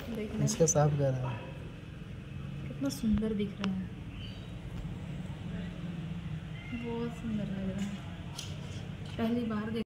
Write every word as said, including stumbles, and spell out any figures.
देखने इसका साफ कर रहा है। कितना सुंदर दिख रहा है, बहुत सुंदर लग रहा है, पहली बार देख